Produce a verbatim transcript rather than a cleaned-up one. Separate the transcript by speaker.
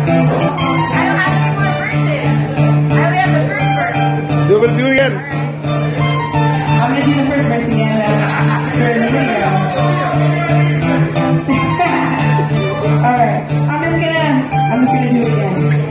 Speaker 1: Do it, do it again.
Speaker 2: I'm gonna do the first verse again for the video. All right, I'm just gonna, I'm just gonna do it again.